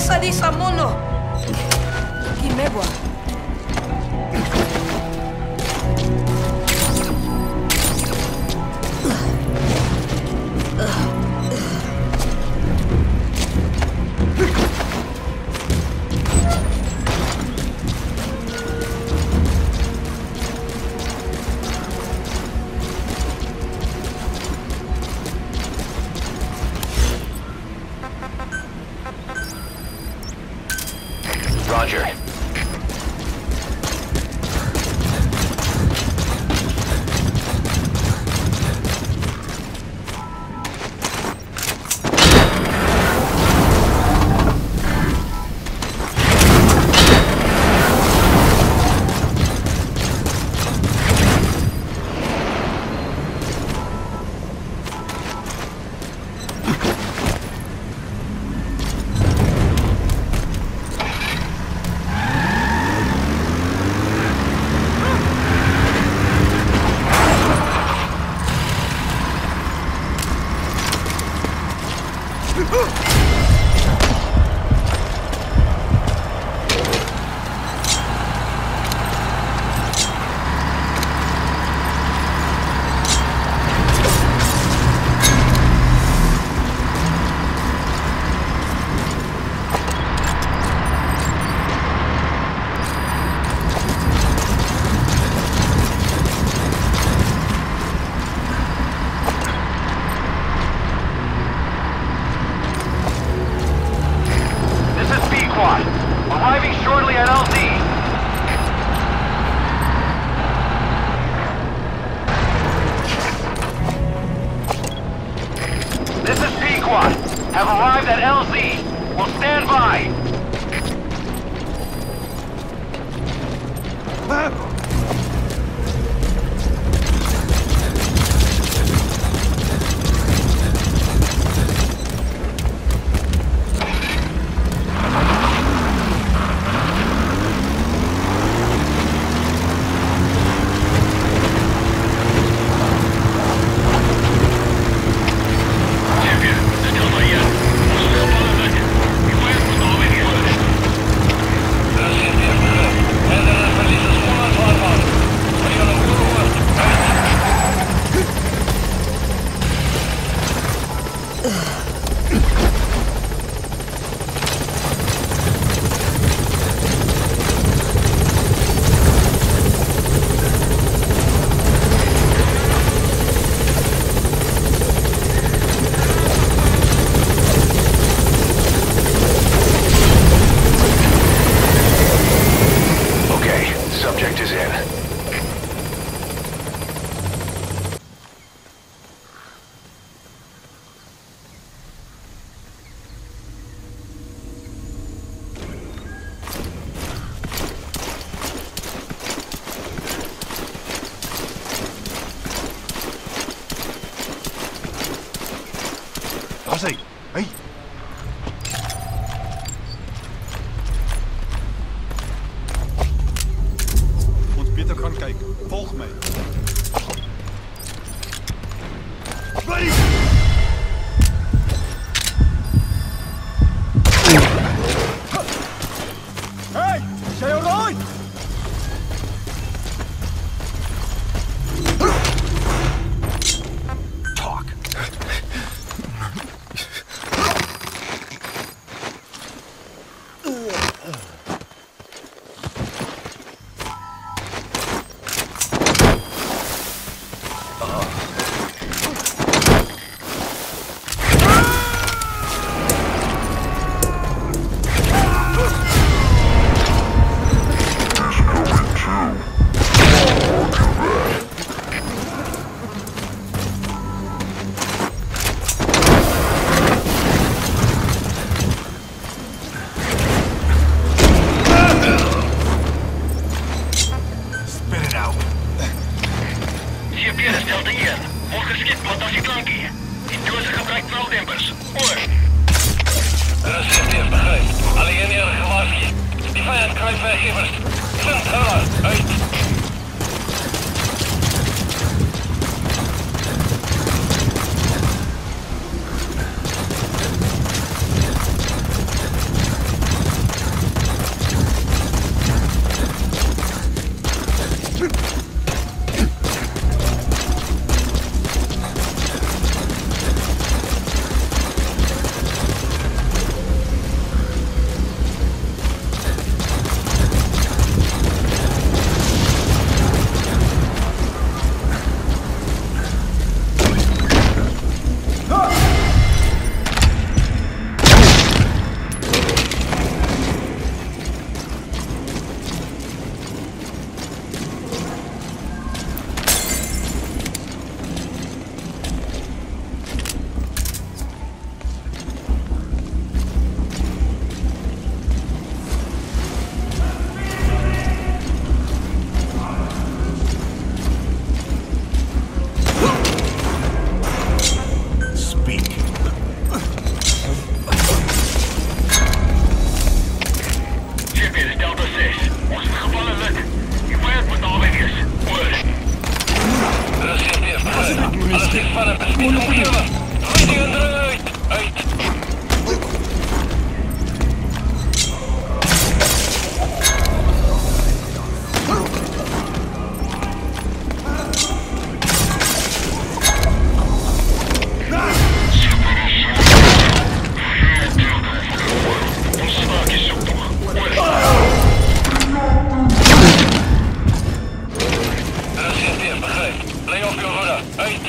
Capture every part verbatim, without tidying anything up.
Esadi Samolo. Kimebwa. Roger. Arriving shortly at L Z. This is Pequod. Have arrived at L Z. Will stand by. Subject is in. Lassie, hey. Pieter gaan kijken. Volg mij. Blijf! Hey, is jij alright? Talk. Ongeschikt motorcyclankie. Intussen gebruikt knaldempers. Oor. Receptief begrijp. Alleen er gewaarschuwd. Die vijand kruipt werkgevers. Centraal. Uit. Reading underuit. Uit. Reserveer, begrijp. Lay off your rudder. Uit.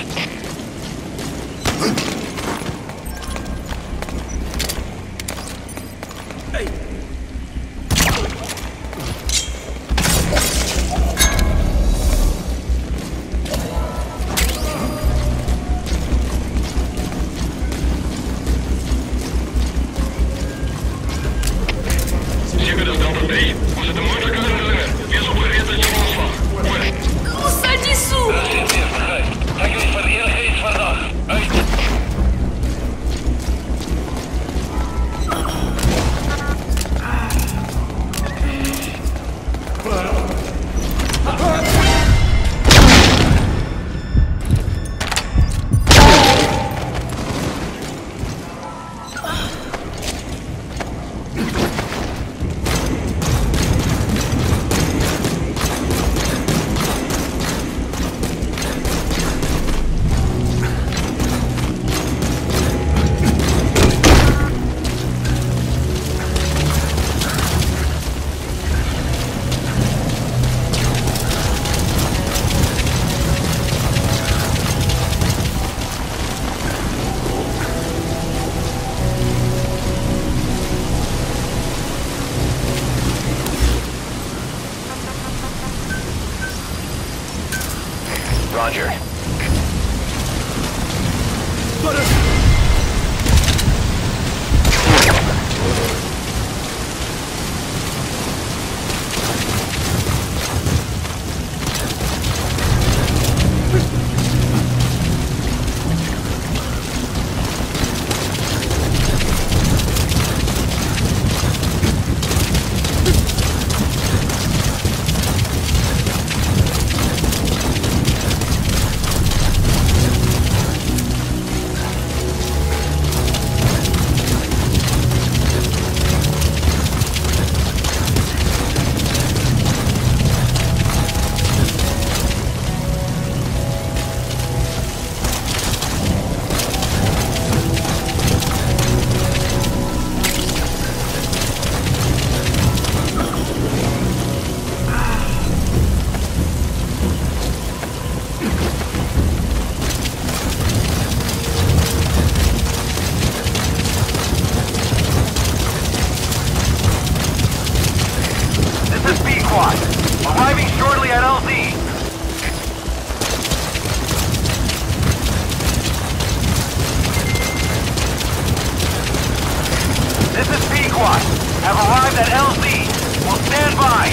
Zeker dat Delta B. We zitten moeilijk uit de lucht. Wees opgereed met je aanslag. Садису! Reserveer, begrijp. Trek ons van enige iets vandaag. Uit. Roger. Arriving shortly at L Z. This is Pequod. Have arrived at L Z. Will stand by.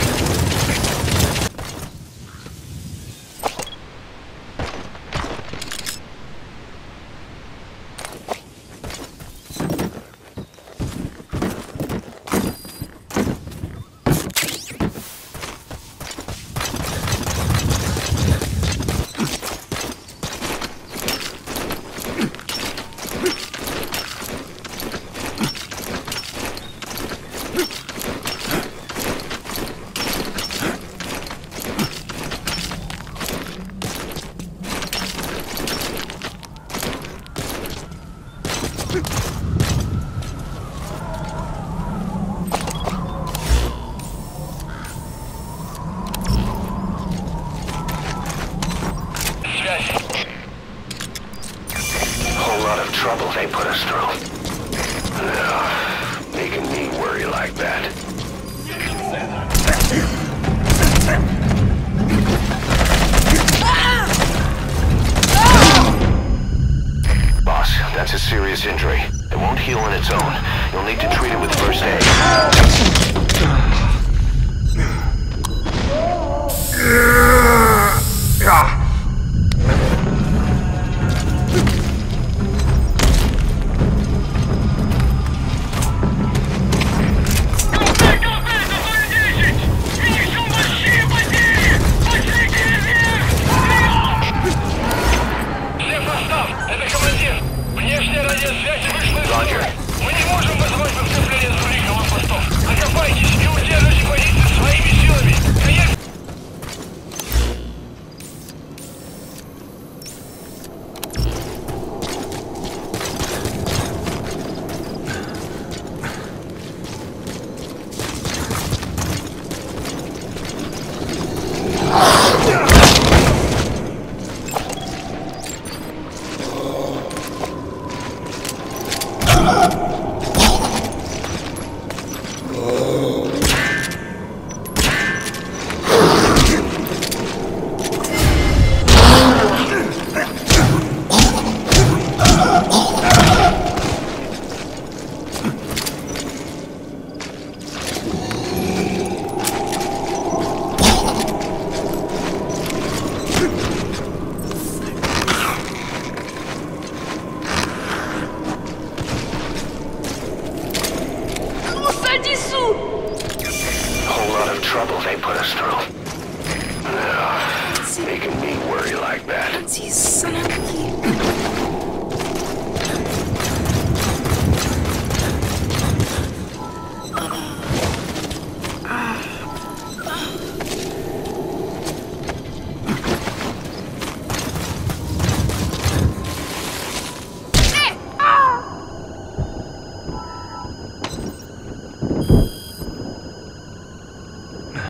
Whole lot of trouble they put us through. Ugh, making me worry like that. Boss, that's a serious injury. It won't heal on its own. You'll need to treat it with first aid. Step making me worry like that? Nancy, son of a key.